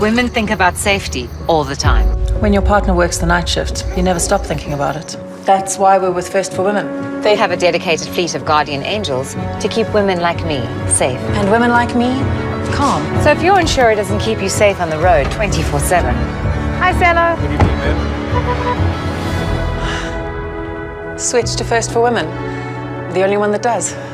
Women think about safety all the time. When your partner works the night shift, you never stop thinking about it. That's why we're with First for Women. They have a dedicated fleet of guardian angels to keep women like me safe. And women like me, calm. So if your insurer doesn't keep you safe on the road 24/7. Hi, Stella. Good evening, ma'am. Switch to First for Women. The only one that does.